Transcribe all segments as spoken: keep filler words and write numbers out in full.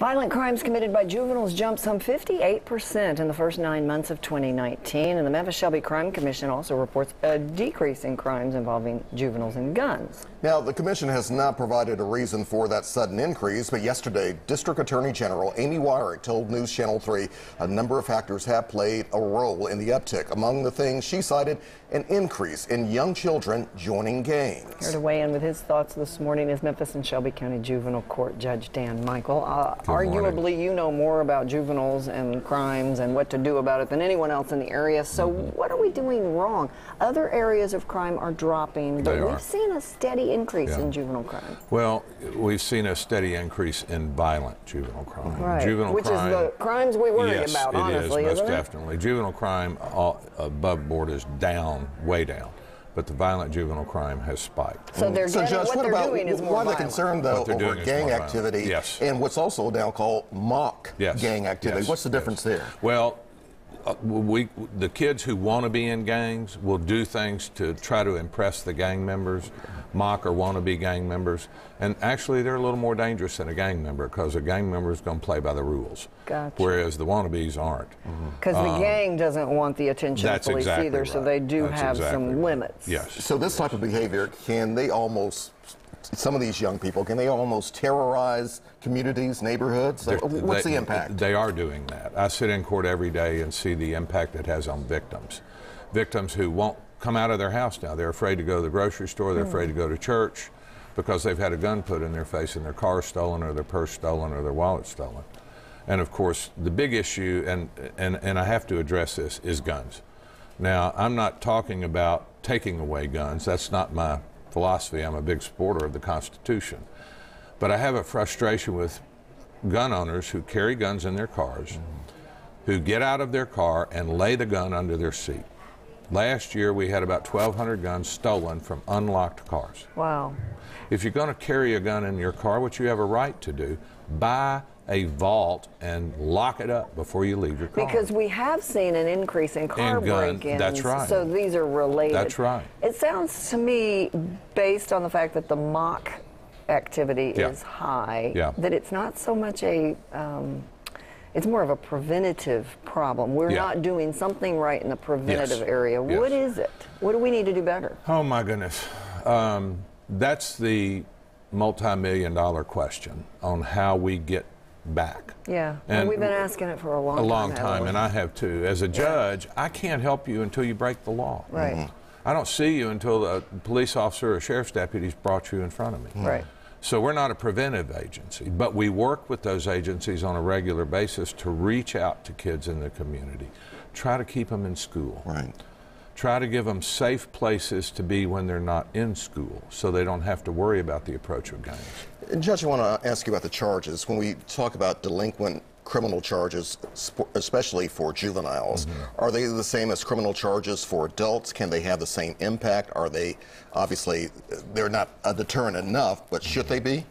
Violent crimes committed by juveniles jumped some fifty-eight percent in the first nine months of twenty nineteen, and the Memphis Shelby Crime Commission also reports a decrease in crimes involving juveniles and guns. Now, the commission has not provided a reason for that sudden increase, but yesterday, District Attorney General Amy Wyrick told News Channel three a number of factors have played a role in the uptick. Among the things she cited, an increase in young children joining gangs. Here to weigh in with his thoughts this morning is Memphis and Shelby County Juvenile Court Judge Dan Michael. Uh, arguably, morning. You know more about juveniles and crimes and what to do about it than anyone else in the area. So mm-hmm. what are we doing wrong? Other areas of crime are dropping, but we've seen a steady increase yeah. in juvenile crime. Well, we've seen a steady increase in violent juvenile crime. Right. Juvenile Which crime, is the crimes we worry yes, about, it honestly, is, most isn't it? definitely. Juvenile crime all, above board is down, way down. But the violent juvenile crime has spiked. So they're so getting, Judge, what, what they're about doing is more why the violent. concern though over gang activity yes. and what's also now called mock yes. gang activity? Yes. What's the difference yes. there? Well, uh, we the kids who want to be in gangs will do things to try to impress the gang members, mock or want to be gang members, and actually they're a little more dangerous than a gang member because a gang member is going to play by the rules, gotcha. whereas the wannabes aren't. Because mm-hmm. um, the gang doesn't want the attention of police exactly either, right. so they do that's have exactly some right. limits. Yes. So this type of behavior, can they almost, some of these young people, can they almost terrorize communities, neighborhoods? They're, What's they, the impact? They are doing that. I sit in court every day and see the impact it has on victims. Victims who won't come out of their house now. They're afraid to go to the grocery store, they're mm. afraid to go to church because they've had a gun put in their face and their car stolen or their purse stolen or their wallet stolen. And of course, the big issue, and, and, and I have to address this, is guns. Now, I'm not talking about taking away guns. That's not my philosophy. I'm a big supporter of the Constitution. But I have a frustration with gun owners who carry guns in their cars, mm. who get out of their car and lay the gun under their seat. Last year, we had about twelve hundred guns stolen from unlocked cars. Wow. If you're going to carry a gun in your car, which you have a right to do, buy a vault and lock it up before you leave your car. Because we have seen an increase in car break-ins. That's right. So these are related. That's right. It sounds to me, based on the fact that the mock activity yeah. is high, yeah. that it's not so much a, um, it's more of a preventative problem. We're yeah. not doing something right in the preventative yes. area. Yes. What is it? What do we need to do better? Oh my goodness. Um, that's the multi-million dollar question on how we get back. Yeah, and well, we've been asking it for a long time. A long time, and I have too. As a judge, yeah. I can't help you until you break the law. Right. Mm-hmm. I don't see you until a police officer or sheriff's deputy's brought you in front of me. Mm-hmm. Right. So we're not a preventive agency, but we work with those agencies on a regular basis to reach out to kids in the community, try to keep them in school. Right. Try to give them safe places to be when they're not in school so they don't have to worry about the approach of gangs. And Judge, I want to ask you about the charges. When we talk about delinquent criminal charges, especially for juveniles, mm-hmm. are they the same as criminal charges for adults? Can they have the same impact? Are they, obviously, they're not a deterrent enough, but should they be?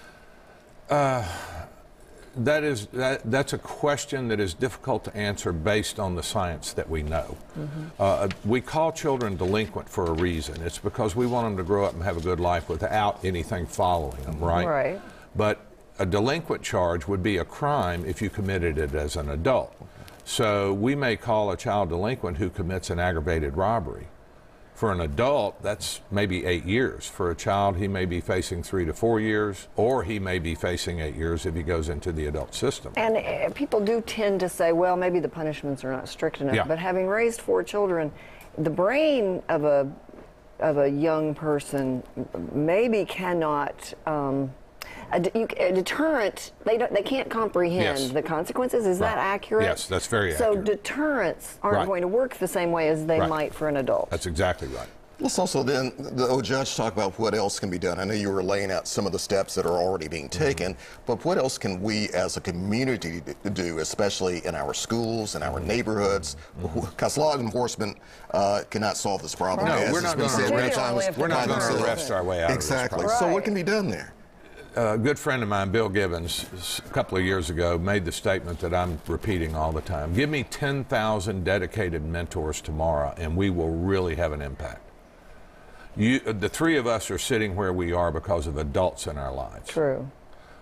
Uh, That is that, that's a question that is difficult to answer based on the science that we know. Mm-hmm. uh, we call children delinquent for a reason. It's because we want them to grow up and have a good life without anything following them, right? Right. But a delinquent charge would be a crime if you committed it as an adult. So we may call a child delinquent who commits an aggravated robbery. For an adult, that's maybe eight years. For a child, he may be facing three to four years, or he may be facing eight years if he goes into the adult system. And uh, people do tend to say, well, maybe the punishments are not strict enough. Yeah. But having raised four children, the brain of a of a young person maybe cannot. Um, A, de you, a deterrent, they don't, they can't comprehend yes. the consequences. Is right. that accurate? Yes, that's very so accurate. So deterrents aren't right. going to work the same way as they right. might for an adult. That's exactly right. Let's also then, the oh, Judge, talk about what else can be done. I know you were laying out some of the steps that are already being taken, mm-hmm. but what else can we as a community do, especially in our schools and our neighborhoods? Because mm-hmm. law enforcement uh, cannot solve this problem. No, as we're not going to arrest, we're not going to arrest our way out exactly. of this problem. So right. what can be done there? A good friend of mine, Bill Gibbons, a couple of years ago made the statement that I'm repeating all the time. Give me ten thousand dedicated mentors tomorrow and we will really have an impact. You, the three of us are sitting where we are because of adults in our lives. True.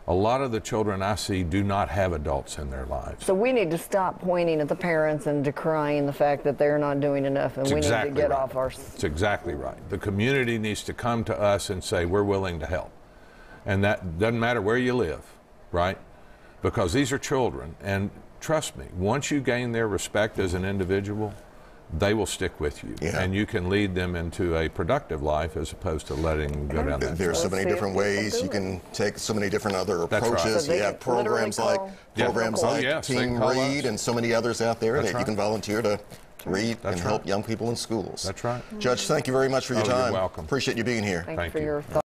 A lot of the children I see do not have adults in their lives. So we need to stop pointing at the parents and decrying the fact that they're not doing enough, and It's we exactly need to get right. off our... It's exactly right. The community needs to come to us and say, we're willing to help. And that doesn't matter where you live, right? Because these are children, and trust me, once you gain their respect as an individual, they will stick with you, yeah. and you can lead them into a productive life as opposed to letting them go down that There's so Let's many see if different we can ways do you it. can take, so many different other That's right. approaches. So they you have can literally programs like call- Yeah. programs Oh, like yes, they Team can call Read us. and so many others out there That's that right. you can volunteer to read That's and help right. young people in schools. That's right. Judge, thank you very much for your Oh, you're time. welcome. Appreciate you being here. Thank, Thank you for you. your thoughts.